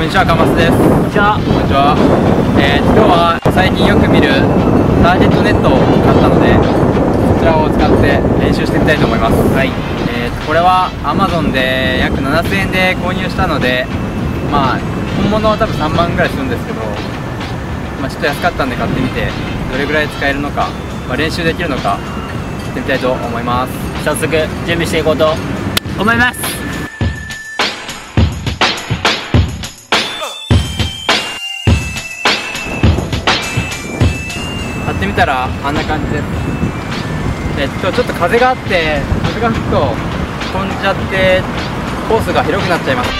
こんにちは、かますです。 こんにちは。 こんにちは。今日は最近よく見るターゲットネットを買ったので、こちらを使って練習してみたいと思います。はい。これは Amazon で約7000円で購入したので、まあ本物は多分3万ぐらいするんですけど、まあ、ちょっと安かったんで買ってみて、どれぐらい使えるのか、まあ、練習できるのかやってみたいと思います。 早速準備していこうと思います。 買ってみたらあんな感じです。ちょっと風があって、風が吹くと飛んじゃってコースが広くなっちゃいます。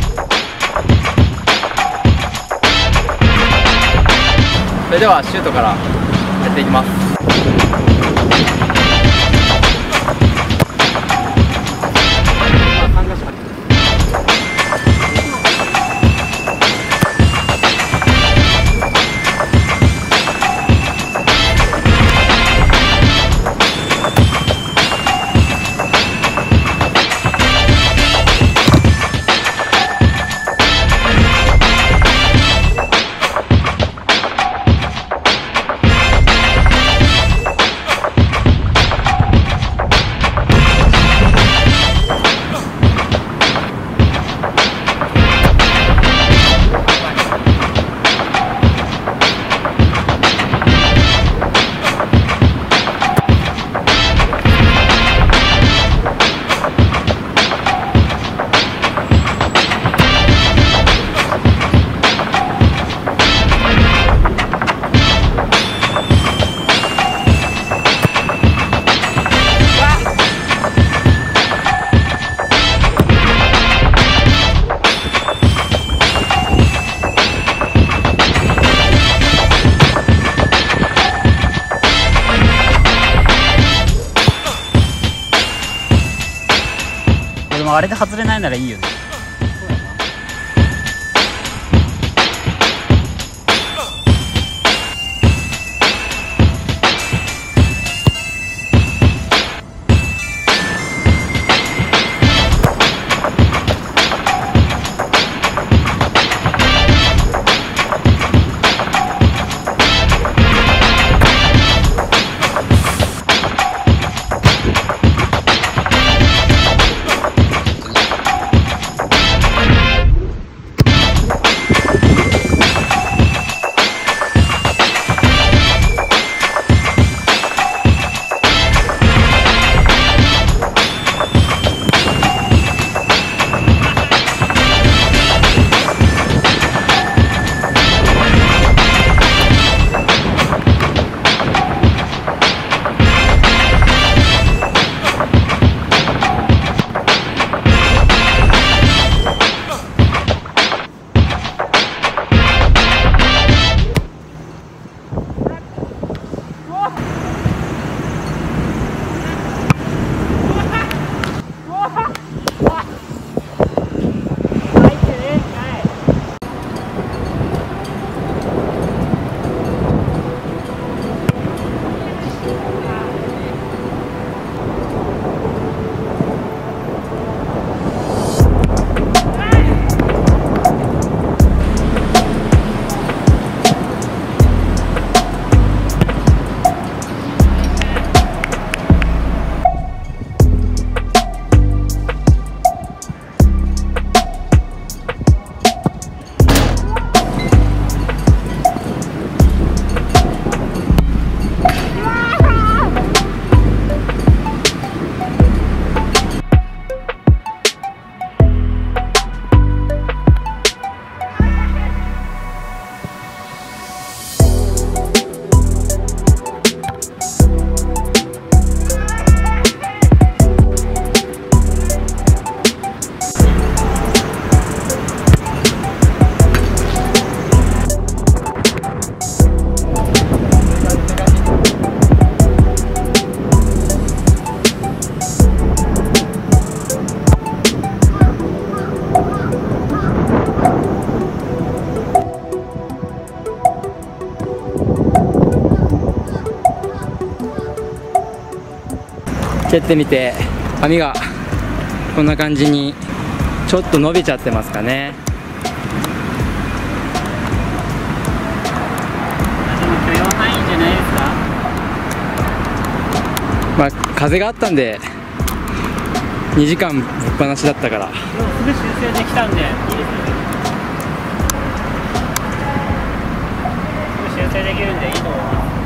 それではシュートからやっていきます。 でもあれで外れないならいいよね。蹴ってみて髪がこんな感じにちょっと伸びちゃってますかね。 まあ風があったんで2時間ぶっ放しだったから。 でもすぐ修正できたんでいいですね。すぐ修正できるんでいいと思います。